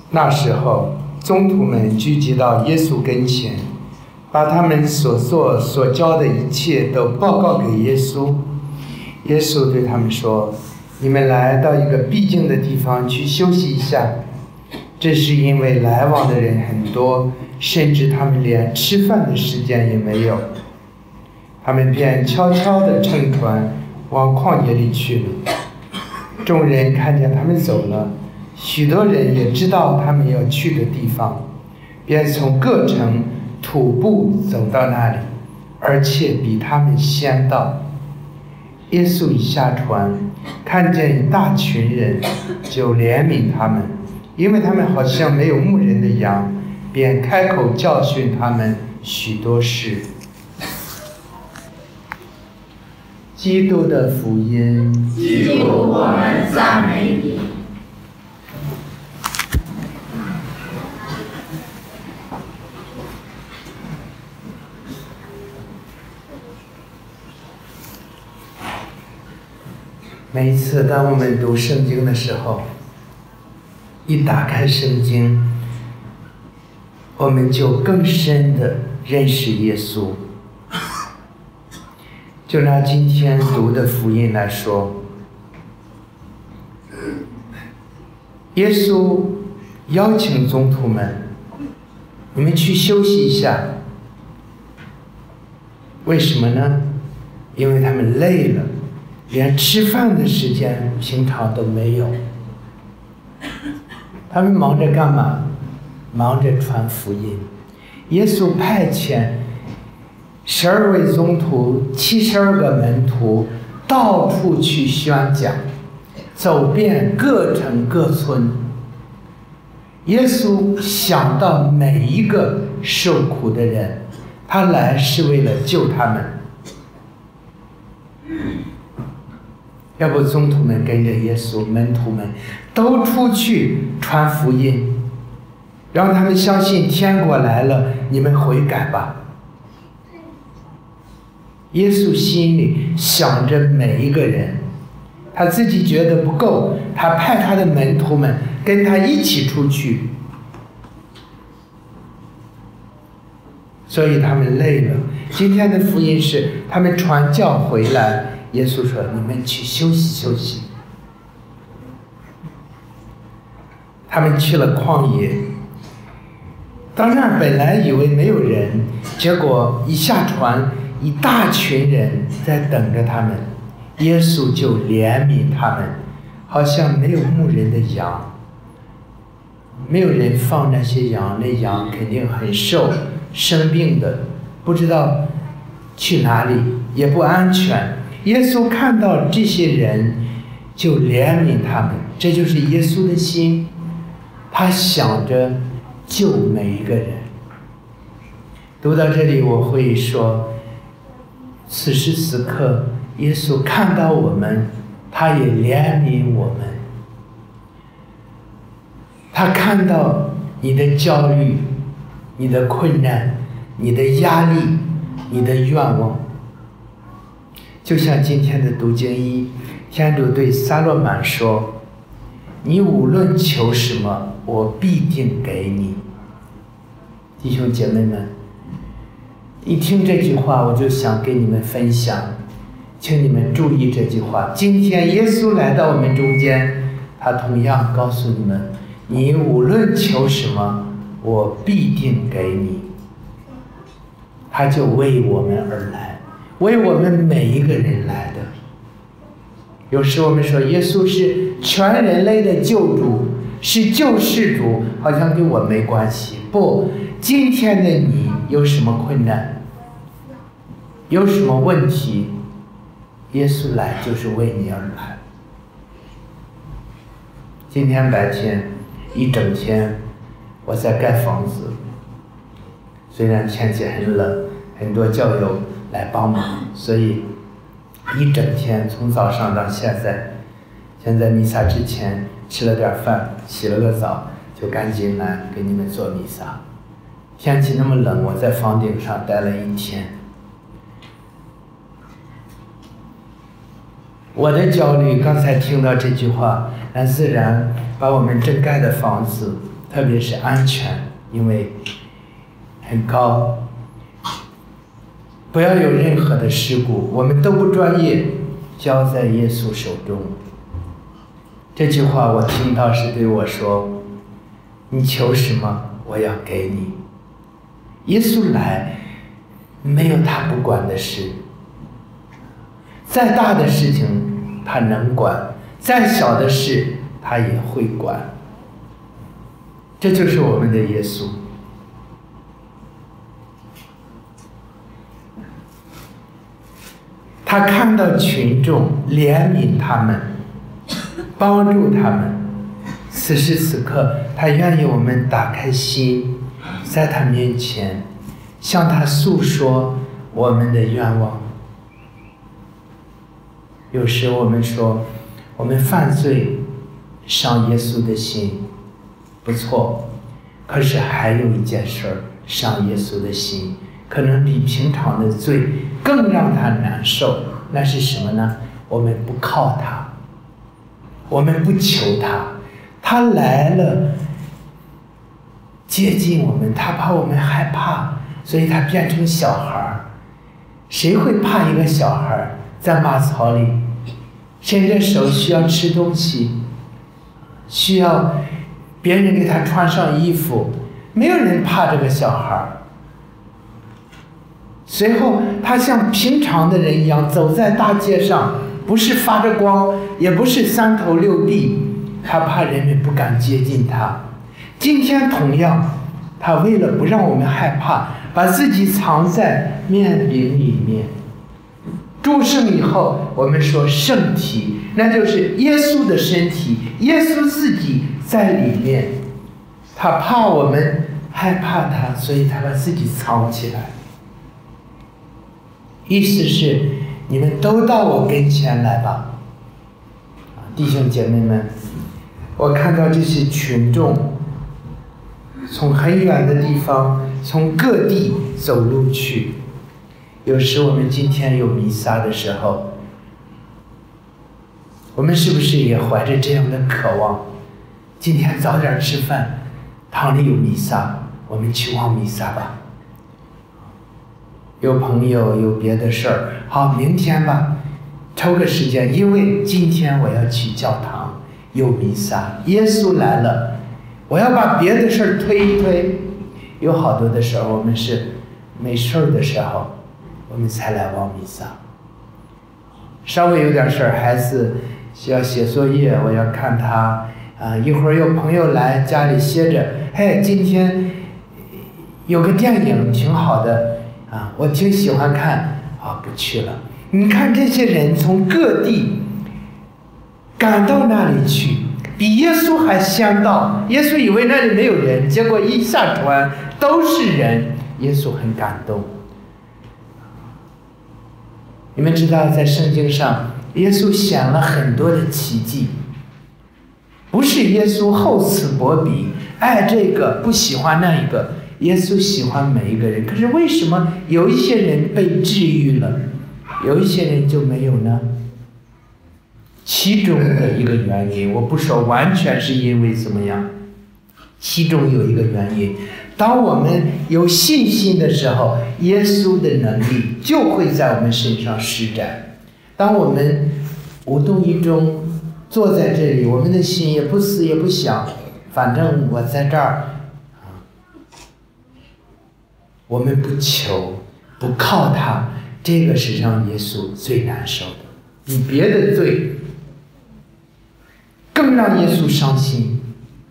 那时候，宗徒们聚集到耶稣跟前，把他们所做所教的一切都报告给耶稣。耶稣对他们说：“你们来到一个僻静的地方去休息一下。”这是因为来往的人很多，甚至他们连吃饭的时间也没有。他们便悄悄地乘船往旷野里去了。众人看见他们走了，许多人也知道他们要去的地方，便从各城徒步走到那里，而且比他们先到。耶稣一下船，看见一大群人，就怜悯他们，因为他们好像没有牧人的羊，便开口教训他们许多事。基督的福音。 基督，我们赞美你。 每一次当我们读圣经的时候，一打开圣经，我们就更深地认识耶稣。就拿今天读的福音来说，耶稣邀请宗徒们，你们去休息一下。为什么呢？因为他们累了，连吃饭的时间平常都没有。他们忙着干嘛？忙着传福音。耶稣派遣12位宗徒，72个门徒，到处去宣讲，走遍各城各村。耶稣想到每一个受苦的人，他来是为了救他们。要不宗徒们跟着耶稣，门徒们都出去传福音，让他们相信天国来了，你们悔改吧。耶稣心里想着每一个人，他自己觉得不够，他派他的门徒们跟他一起出去，所以他们累了。今天的福音是他们传教回来，耶稣说：“你们去休息休息。”他们去了旷野，到那儿本来以为没有人，结果一下船，一大群人在等着他们，耶稣就怜悯他们，好像没有牧人的羊，没有人放那些羊，那羊肯定很瘦，生病的，不知道去哪里，也不安全。耶稣看到这些人，就怜悯他们，这就是耶稣的心，他想着救每一个人。读到这里，我会说，此时此刻，耶稣看到我们，他也怜悯我们。他看到你的焦虑，你的困难，你的压力，你的愿望。就像今天的读经一，天主对撒罗满说：“你无论求什么，我必定给你。”弟兄姐妹们，一听这句话，我就想跟你们分享，请你们注意这句话。今天耶稣来到我们中间，他同样告诉你们：你无论求什么，我必定给你。他就为我们而来，为我们每一个人来的。有时我们说耶稣是全人类的救主，是救世主，好像跟我没关系。不，今天的你有什么困难，有什么问题，耶稣来就是为你而来。今天白天一整天我在盖房子，虽然天气很冷，很多教友来帮忙，所以一整天从早上到现在弥撒之前吃了点饭，洗了个澡，就赶紧来给你们做弥撒。天气那么冷，我在房顶上待了一天。我的焦虑，刚才听到这句话，很自然把我们正盖的房子特别是安全，因为很高，不要有任何的事故，我们都不专业，交在耶稣手中。这句话我听到是对我说，你求什么我要给你。耶稣来没有他不管的事，再大的事情他能管，再小的事他也会管。这就是我们的耶稣。他看到群众，怜悯他们，帮助他们。此时此刻，他愿意我们打开心，在他面前向他诉说我们的愿望。有时我们说我们犯罪伤耶稣的心，不错，可是还有一件事儿伤耶稣的心，可能比平常的罪更让他难受。那是什么呢？我们不靠他，我们不求他，他来了接近我们，他怕我们害怕，所以他变成小孩儿。谁会怕一个小孩儿在马槽里伸着手需要吃东西，需要别人给他穿上衣服？没有人怕这个小孩儿。随后他像平常的人一样走在大街上，不是发着光，也不是三头六臂，他怕人们不敢接近他。今天同样，他为了不让我们害怕，把自己藏在面饼里面。祝圣以后，我们说圣体，那就是耶稣的身体，耶稣自己在里面。他怕我们害怕他，所以他把自己藏起来。意思是，你们都到我跟前来吧。弟兄姐妹们，我看到这些群众从很远的地方，从各地走路去。有时我们今天有弥撒的时候，我们是不是也怀着这样的渴望？今天早点吃饭，堂里有弥撒，我们去望弥撒吧。有朋友有别的事儿，好，明天吧，抽个时间，因为今天我要去教堂，有弥撒，耶稣来了，我要把别的事儿推一推。有好多的时候，我们是没事儿的时候，我们才来望弥撒。稍微有点事儿，孩子需要写作业，我要看他一会儿有朋友来家里歇着，嘿，今天有个电影挺好的。我挺喜欢看，不去了。你看这些人从各地赶到那里去，比耶稣还先到。耶稣以为那里没有人，结果一下船都是人，耶稣很感动。你们知道，在圣经上，耶稣显了很多的奇迹，不是耶稣厚此薄彼，爱这个不喜欢那一个。耶稣喜欢每一个人，可是为什么有一些人被治愈了，有一些人就没有呢？其中的一个原因，我不说完全是因为怎么样，其中有一个原因，当我们有信心的时候，耶稣的能力就会在我们身上施展。当我们无动于衷坐在这里，我们的心也不思也不想，反正我在这儿，我们不求不靠他，这个是让耶稣最难受的，比别的罪更让耶稣伤心。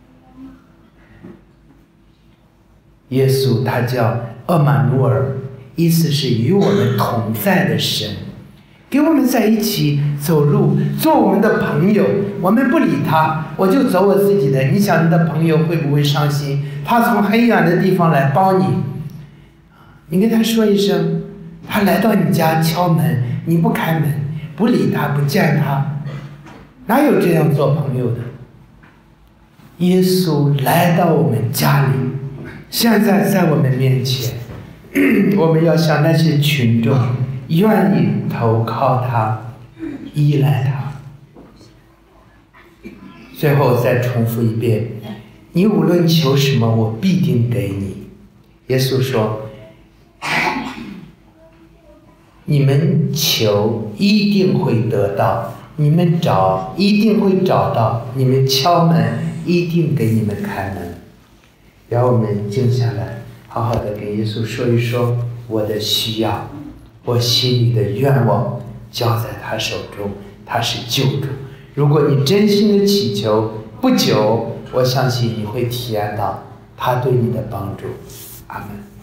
耶稣他叫厄玛努尔，意思是与我们同在的神，给我们在一起走路，做我们的朋友。我们不理他，我就走我自己的。你想你的朋友会不会伤心？他从很远的地方来帮你，你跟他说一声，他来到你家敲门，你不开门，不理他，不见他，哪有这样做朋友的？耶稣来到我们家里，现在在我们面前，我们要像那些群众，愿意投靠他，依赖他。最后再重复一遍， 你无论求什么，我必定给你。耶稣说，你们求一定会得到，你们找一定会找到，你们敲门一定给你们开门。让我们静下来，好好的跟耶稣说一说我的需要，我心里的愿望，交在他手中，他是救主。如果你真心的祈求，不久我相信你会体验到他对你的帮助。阿门。